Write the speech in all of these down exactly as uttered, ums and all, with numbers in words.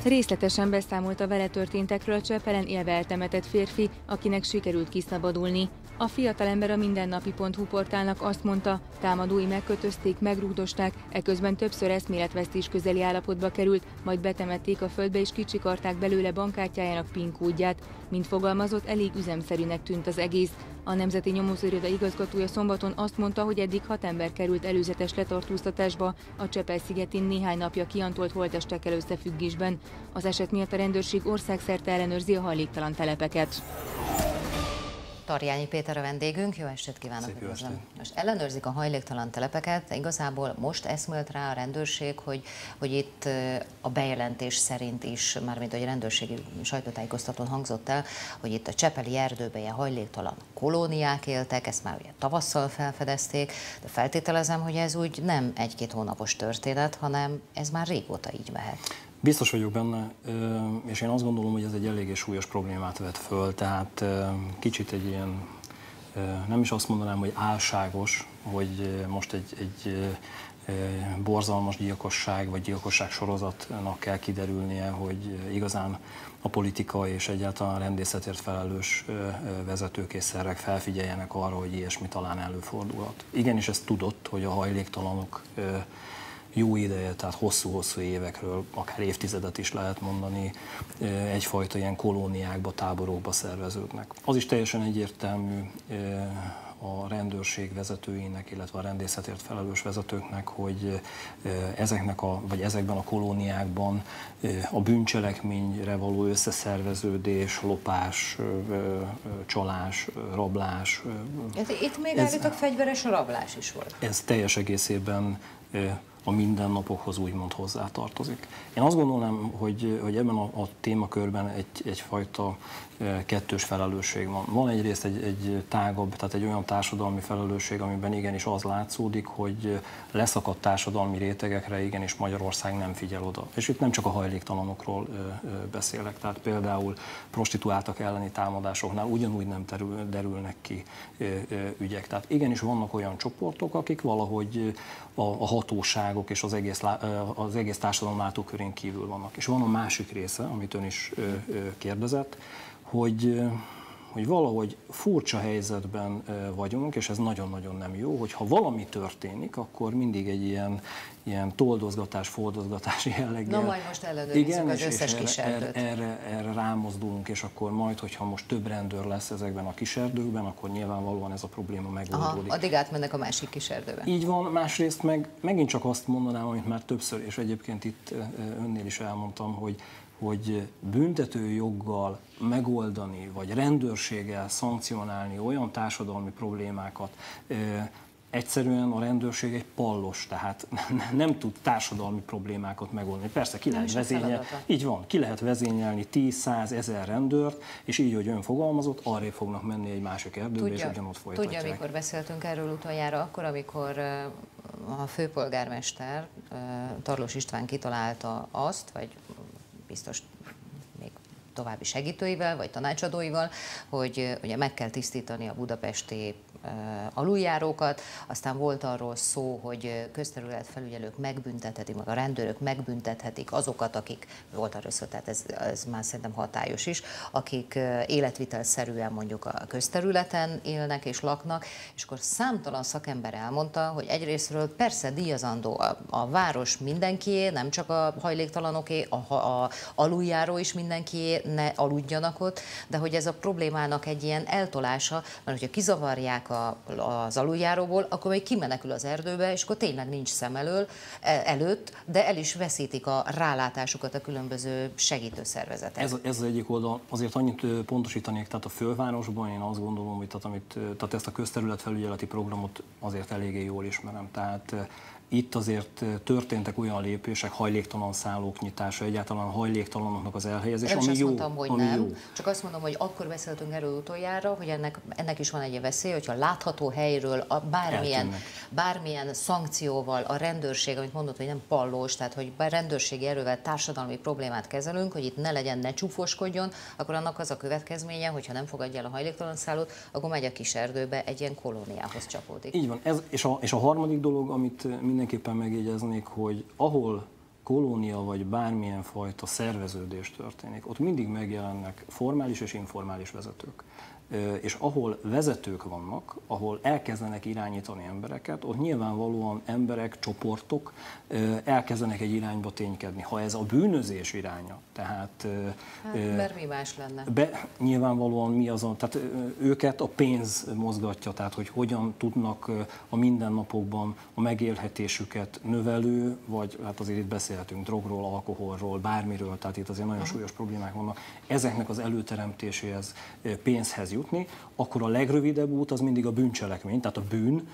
Részletesen beszámolt a vele történtekről a Csepelen élve eltemetett férfi, akinek sikerült kiszabadulni. A fiatalember a mindennapi pont hu portálnak azt mondta, támadói megkötözték, megrúgdosták, eközben többször eszméletvesztés közeli állapotba került, majd betemették a földbe és kicsikarták belőle bankkártyájának PIN kódját. Mint fogalmazott, elég üzemszerűnek tűnt az egész. A Nemzeti Nyomozóiroda igazgatója szombaton azt mondta, hogy eddig hat ember került előzetes letartóztatásba a Csepel-szigetén néhány napja kiantolt holttestekkel összefüggésben. Az eset miatt a rendőrség országszerte ellenőrzi a hajléktalan telepeket. Tarjányi Péter a vendégünk, jó estét kívánok! Szép jó estét. Most ellenőrzik a hajléktalan telepeket, igazából most eszmélt rá a rendőrség, hogy, hogy itt a bejelentés szerint is, mármint hogy a rendőrségi sajtótájékoztatón hangzott el, hogy itt a csepeli erdőben ilyen hajléktalan kolóniák éltek, ezt már ugye tavasszal felfedezték, de feltételezem, hogy ez úgy nem egy-két hónapos történet, hanem ez már régóta így mehet. Biztos vagyok benne, és én azt gondolom, hogy ez egy eléggé súlyos problémát vet föl, tehát kicsit egy ilyen, nem is azt mondanám, hogy álságos, hogy most egy, egy borzalmas gyilkosság vagy gyilkosság sorozatnak kell kiderülnie, hogy igazán a politika és egyáltalán a rendészetért felelős vezetők és szervek felfigyeljenek arra, hogy ilyesmi talán előfordulhat. Igenis ezt tudott, hogy a hajléktalanok jó ideje, tehát hosszú-hosszú évekről, akár évtizedet is lehet mondani, egyfajta ilyen kolóniákba, táborokba szerveződnek. Az is teljesen egyértelmű a rendőrség vezetőinek, illetve a rendészetért felelős vezetőknek, hogy ezeknek a, vagy ezekben a kolóniákban a bűncselekményre való összeszerveződés, lopás, csalás, rablás. Itt még állítólag fegyveres rablás is volt. Ez teljes egészében a mindennapokhoz úgymond hozzátartozik. Én azt gondolom, hogy, hogy ebben a, a témakörben egy, egyfajta kettős felelősség van. Van egyrészt egy, egy tágabb, tehát egy olyan társadalmi felelősség, amiben igenis az látszódik, hogy leszakadt társadalmi rétegekre igenis Magyarország nem figyel oda. És itt nem csak a hajléktalanokról beszélek, tehát például prostituáltak elleni támadásoknál ugyanúgy nem terül, derülnek ki ügyek. Tehát igenis vannak olyan csoportok, akik valahogy a, a hatóságok és az egész, az egész társadalom látókörén kívül vannak. És van a másik része, amit ön is kérdezett, hogy, hogy valahogy furcsa helyzetben vagyunk, és ez nagyon-nagyon nem jó, hogy ha valami történik, akkor mindig egy ilyen, ilyen toldozgatás, fordozgatás jelleggel. Na majd most ellenőrizzük az összes kiserdőt. Erre, erre, erre rámozdulunk, és akkor majd, hogyha most több rendőr lesz ezekben a kiserdőkben, akkor nyilvánvalóan ez a probléma megoldódik. Aha, addig átmennek a másik kiserdőbe. Így van, másrészt meg megint csak azt mondanám, amit már többször, és egyébként itt önnél is elmondtam, hogy hogy büntetőjoggal megoldani, vagy rendőrséggel szankcionálni olyan társadalmi problémákat, egyszerűen a rendőrség egy pallos, tehát nem tud társadalmi problémákat megoldani. Persze ki lehet vezényelni, így van, ki lehet vezényelni tíz, száz, ezer rendőrt, és így, hogy ön fogalmazott, arrébb fognak menni egy másik erdőbe, tudja, és ugyanott folytatják. Tudja, amikor beszéltünk erről utoljára, akkor, amikor a főpolgármester, Tarlós István kitalálta azt, vagy biztos még további segítőivel, vagy tanácsadóival, hogy ugye meg kell tisztítani a budapesti aluljárókat, aztán volt arról szó, hogy közterületfelügyelők megbüntethetik, meg a rendőrök megbüntethetik azokat, akik, volt arról szó, tehát ez, ez már szerintem hatályos is, akik életvitelszerűen mondjuk a közterületen élnek és laknak, és akkor számtalan szakember elmondta, hogy egyrésztről persze díjazandó a, a város mindenkié, nem csak a hajléktalanoké, a, a aluljáró is mindenkié, ne aludjanak ott, de hogy ez a problémának egy ilyen eltolása, mert hogyha kizavarják a, az aluljáróból, akkor még kimenekül az erdőbe, és akkor tényleg nincs szem elől, előtt, de el is veszítik a rálátásukat a különböző segítőszervezetek. Ez, ez az egyik oldal. Azért annyit pontosítanék, tehát a fővárosban én azt gondolom, hogy tehát, amit, tehát ezt a közterületfelügyeleti programot azért eléggé jól ismerem. Tehát itt azért történtek olyan lépések, hajléktalan szállók nyitása, egyáltalán hajléktalanoknak az elhelyezése, ami azt jó. mondtam, hogy ami nem. Jó. Csak azt mondom, hogy akkor beszéltünk erről utoljára, hogy ennek, ennek is van egy veszély, hogyha látható helyről a bármilyen, bármilyen szankcióval a rendőrség, amit mondott, hogy nem pallós, tehát hogy bár rendőrségi erővel társadalmi problémát kezelünk, hogy itt ne legyen, ne csúfoskodjon, akkor annak az a következménye, hogyha nem fogadja el a hajléktalan szállót, akkor megy a kis erdőbe, egy ilyen kolóniához csapódik. Így van. Ez, és, a, és a harmadik dolog, amit mindenképpen megjegyeznék, hogy ahol kolónia vagy bármilyen fajta szerveződés történik, ott mindig megjelennek formális és informális vezetők. És ahol vezetők vannak, ahol elkezdenek irányítani embereket, ott nyilvánvalóan emberek, csoportok elkezdenek egy irányba ténykedni. Ha ez a bűnözés iránya, tehát... Hát, mert mi más lenne? Be, nyilvánvalóan mi azon, tehát őket a pénz mozgatja, tehát hogy hogyan tudnak a mindennapokban a megélhetésüket növelő, vagy hát azért itt beszélhetünk drogról, alkoholról, bármiről, tehát itt azért nagyon uh-huh. súlyos problémák vannak, ezeknek az előteremtéséhez pénzhez jutni, akkor a legrövidebb út az mindig a bűncselekmény, tehát a bűn,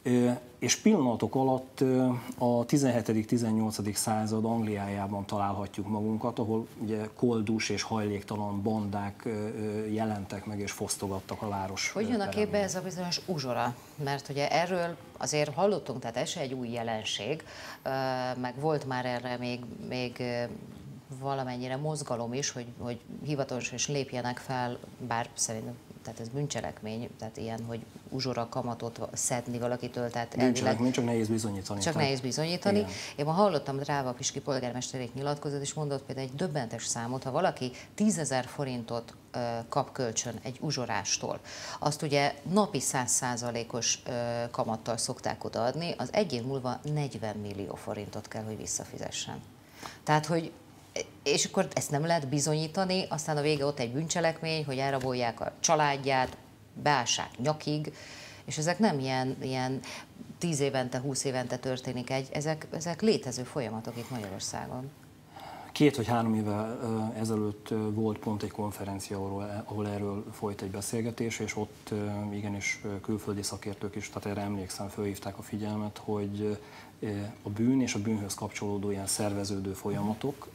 és pillanatok alatt a tizenhetedik-tizennyolcadik század Angliájában találhatjuk magunkat, ahol ugye koldus és hajléktalan bandák jelentek meg és fosztogattak a város. Hogy jön a képbe ez a bizonyos uzsora? Mert ugye erről azért hallottunk, tehát ez se egy új jelenség, meg volt már erre még, még valamennyire mozgalom is, hogy, hogy hivatalosan is lépjenek fel, bár szerintem tehát ez bűncselekmény, tehát ilyen, hogy uzsora kamatot szedni valakitől. Tehát bűncselekmény, csak nehéz bizonyítani. Csak nehéz bizonyítani. Igen. Én ma hallottam Dráva Piski polgármesterét nyilatkozat, és mondott például egy döbbentes számot, ha valaki tízezer forintot ö, kap kölcsön egy uzsorástól, azt ugye napi száz százalékos kamattal szokták odaadni, az egy év múlva negyven millió forintot kell, hogy visszafizessen. Tehát, hogy és akkor ezt nem lehet bizonyítani, aztán a vége ott egy bűncselekmény, hogy elrabolják a családját, beássák nyakig, és ezek nem ilyen, ilyen tíz évente, húsz évente történik egy, ezek, ezek létező folyamatok itt Magyarországon. Két vagy három évvel ezelőtt volt pont egy konferencia, ahol, ahol erről folyt egy beszélgetés, és ott igenis külföldi szakértők is, tehát erre emlékszem, fölhívták a figyelmet, hogy a bűn és a bűnhöz kapcsolódó ilyen szerveződő folyamatok,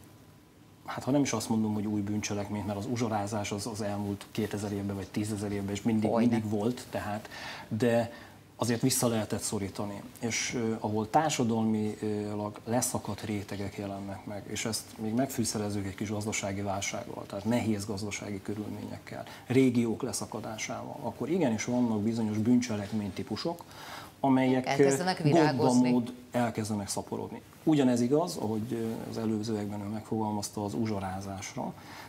hát ha nem is azt mondom, hogy új bűncselekmény, mert az uzsorázás az, az elmúlt kétezer évben vagy tízezer évben is mindig, mindig volt, tehát, de azért vissza lehetett szorítani, és uh, ahol társadalmilag leszakadt rétegek jelennek meg, és ezt még megfűszerezzük egy kis gazdasági válsággal, tehát nehéz gazdasági körülményekkel, régiók leszakadásával, akkor igenis vannak bizonyos bűncselekménytípusok, amelyek elkezdenek virágozni, mód elkezdenek szaporodni. Ugyanez igaz, ahogy az előzőekben ő megfogalmazta, az uzsorázásra,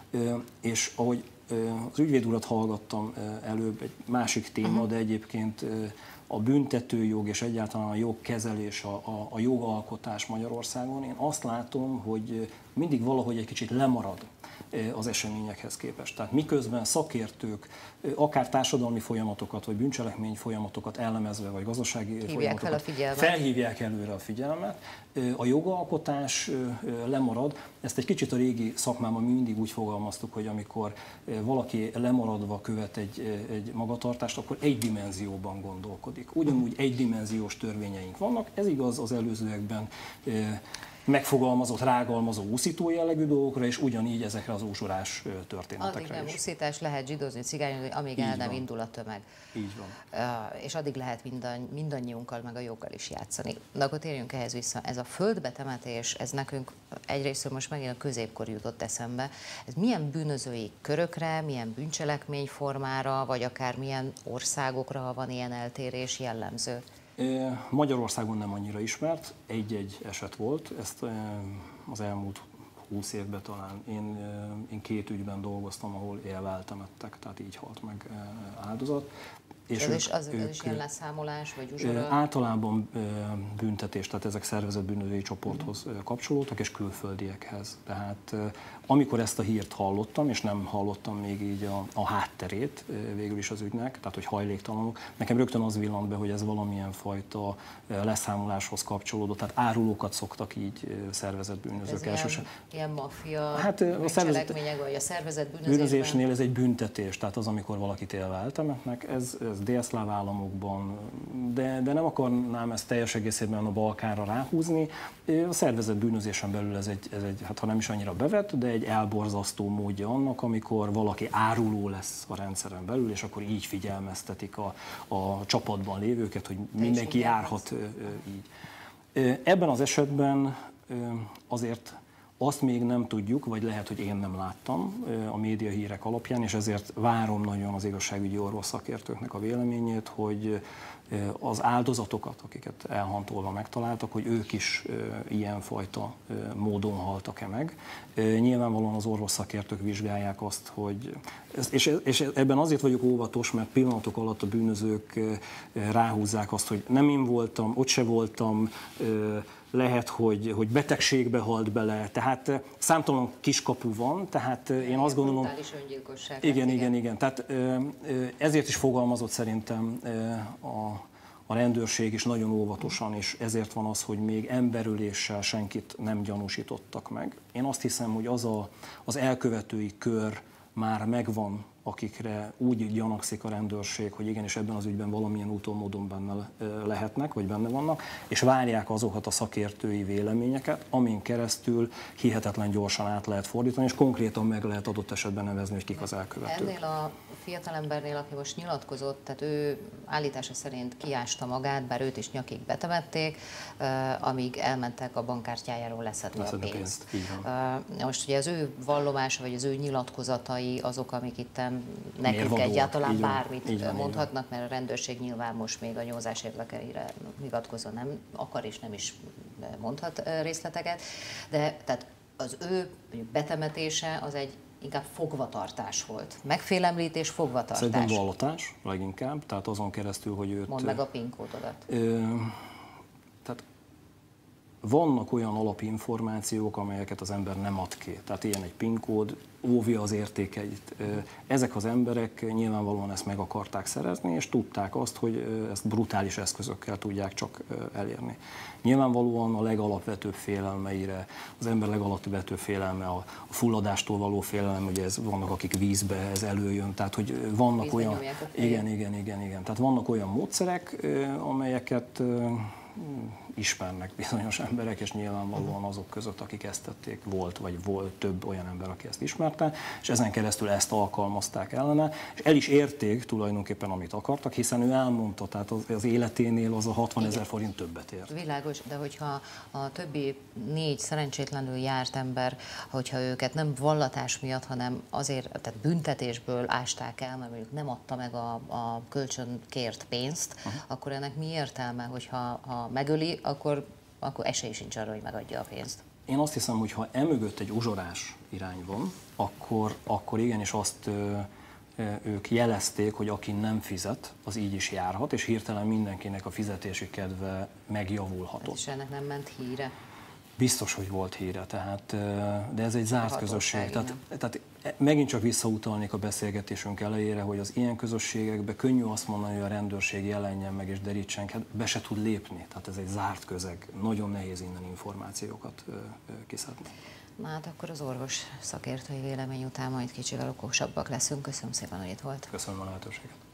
és ahogy az ügyvéd urat hallgattam előbb, egy másik téma, uh-huh. de egyébként a büntetőjog és egyáltalán a jogkezelés, a, a, a jogalkotás Magyarországon, én azt látom, hogy mindig valahogy egy kicsit lemarad az eseményekhez képest. Tehát miközben szakértők akár társadalmi folyamatokat, vagy bűncselekmény folyamatokat elemezve, vagy gazdasági hívják folyamatokat fel felhívják előre a figyelmet, a jogalkotás lemarad. Ezt egy kicsit a régi szakmában mi mindig úgy fogalmaztuk, hogy amikor valaki lemaradva követ egy, egy magatartást, akkor egy dimenzióban gondolkodik. Ugyanúgy egydimenziós törvényeink vannak, ez igaz az előzőekben megfogalmazott, rágalmazó, úszító jellegű dolgokra, és ugyanígy ezekre az uzsorás történetekre addig nem is. úszítás, lehet zsidózni, cigányozni, amíg Így el nem van. indul a tömeg. Így van. Uh, és addig lehet mindanny, mindannyiunkkal, meg a joggal is játszani. De akkor térjünk ehhez vissza. Ez a földbetemetés, ez nekünk egyrészt most megint a középkor jutott eszembe. Ez milyen bűnözői körökre, milyen bűncselekményformára, vagy akár milyen országokra, ha van ilyen eltérés, jellemző? Magyarországon nem annyira ismert, egy-egy eset volt, ezt az elmúlt húsz évben talán én, én két ügyben dolgoztam, ahol élveltemettek, tehát így halt meg áldozat. És ez ők, is, az, ők, az is ilyen leszámolás, vagy uzsora? Általában büntetés, tehát ezek szervezett bűnözői csoporthoz uh-huh. kapcsolódtak, és külföldiekhez. Tehát amikor ezt a hírt hallottam, és nem hallottam még így a, a hátterét végül is az ügynek, tehát hogy hajléktalanok, nekem rögtön az villant be, hogy ez valamilyen fajta leszámoláshoz kapcsolódó, tehát árulókat szoktak így szervezett bűnözők elsősorban. Ilyen maffia hát, a szervezet, vagy a szervezett bűnözésben? Bűnözésnél ez egy büntetés, tehát az, amikor valakit élve eltemetnek, ez, ez délszláv államokban, de, de nem akarnám ezt teljes egészében a Balkánra ráhúzni. A szervezett bűnözésen belül ez egy, ez egy, hát ha nem is annyira bevett, de egy elborzasztó módja annak, amikor valaki áruló lesz a rendszeren belül, és akkor így figyelmeztetik a, a csapatban lévőket, hogy mindenki járhat így. Ebben az esetben azért Azt még nem tudjuk, vagy lehet, hogy én nem láttam a média hírek alapján, és ezért várom nagyon az igazságügyi orvos szakértőknek a véleményét, hogy az áldozatokat, akiket elhantolva megtaláltak, hogy ők is ilyenfajta módon haltak-e meg. Nyilvánvalóan az orvos szakértők vizsgálják azt, hogy... És, és ebben azért vagyok óvatos, mert pillanatok alatt a bűnözők ráhúzzák azt, hogy nem én voltam, ott se voltam, lehet, hogy, hogy betegségbe halt bele, tehát számtalan kiskapu van, tehát én azt gondolom... Brutális öngyilkosság. Igen, igen, igen. Tehát ezért is fogalmazott szerintem a, a rendőrség is nagyon óvatosan, és ezért van az, hogy még emberöléssel senkit nem gyanúsítottak meg. Én azt hiszem, hogy az a, az elkövetői kör már megvan, akikre úgy gyanakszik a rendőrség, hogy igenis ebben az ügyben valamilyen úton, módon benne lehetnek, vagy benne vannak, és várják azokat a szakértői véleményeket, amin keresztül hihetetlen gyorsan át lehet fordítani, és konkrétan meg lehet adott esetben nevezni, hogy kik az elkövetők. Ennél a fiatalembernél, aki most nyilatkozott, tehát ő állítása szerint kiásta magát, bár őt is nyakig betemették, amíg elmentek a bankkártyájáról leszedni a pénzt. pénzt. Most ugye az ő vallomása, vagy az ő nyilatkozatai azok, amik itt nekünk Mérvadóak. Egyáltalán így bármit így van, mondhatnak, így mert a rendőrség nyilván most még a nyomozás érdekeire hivatkozva nem akar és nem is mondhat részleteket, de tehát az ő betemetése az egy inkább fogvatartás volt. Megfélemlítés, fogvatartás. Szerintem vallatás leginkább, tehát azon keresztül, hogy őt... Mondd meg a PIN kódodat. Ö, tehát vannak olyan alapinformációk, amelyeket az ember nem ad ki. Tehát ilyen egy PIN kód, óvja az értékeit. Ezek az emberek nyilvánvalóan ezt meg akarták szerezni, és tudták azt, hogy ezt brutális eszközökkel tudják csak elérni. Nyilvánvalóan a legalapvetőbb félelmeire, az ember legalapvetőbb félelme a fulladástól való félelem, ugye ez, vannak akik vízbe, ez előjön, tehát hogy vannak vízbe olyan... Igen, igen, igen, igen. Tehát vannak olyan módszerek, amelyeket ismernek bizonyos emberek, és nyilvánvalóan azok között, akik ezt tették, volt, vagy volt több olyan ember, aki ezt ismerte, és ezen keresztül ezt alkalmazták ellene, és el is érték tulajdonképpen, amit akartak, hiszen ő elmondta, tehát az, az életénél az a hatvanezer forint többet ért. Világos, de hogyha a többi négy szerencsétlenül járt ember, hogyha őket nem vallatás miatt, hanem azért, tehát büntetésből ásták el, mert mondjuk nem adta meg a, a kölcsön kért pénzt, uh-huh. akkor ennek mi értelme, hogyha ha megöli, akkor, akkor esély sincs arra, hogy megadja a pénzt. Én azt hiszem, hogy ha emögött egy uzsorás irány van, akkor, akkor igenis azt ö, ö, ők jelezték, hogy aki nem fizet, az így is járhat, és hirtelen mindenkinek a fizetési kedve megjavulhatott. És ennek nem ment híre? Biztos, hogy volt híre, tehát, de ez egy zárt közösség. Tehát, tehát megint csak visszautalnék a beszélgetésünk elejére, hogy az ilyen közösségekben könnyű azt mondani, hogy a rendőrség jelenjen meg és derítsen, hát be se tud lépni. Tehát ez egy zárt közeg, nagyon nehéz innen információkat kiszedni. Na hát akkor az orvos szakértői vélemény után majd kicsivel okosabbak leszünk. Köszönöm szépen, hogy itt volt. Köszönöm a lehetőséget.